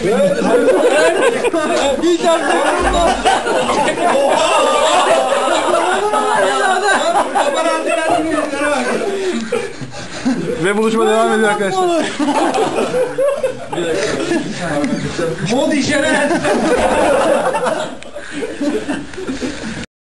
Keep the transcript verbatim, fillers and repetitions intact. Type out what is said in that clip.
Bir dakika. Ve buluşma devam ediyor arkadaşlar. Mod işaret.